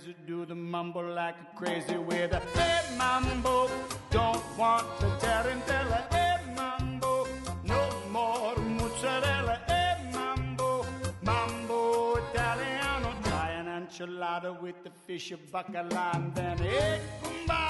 crazy, do the mumble like a crazy with a hey mambo. Don't want the tarantella, hey mambo. No more mozzarella, hey mambo. Mambo Italiano, try an enchilada with the fish of bacala, and then hey kumbaya.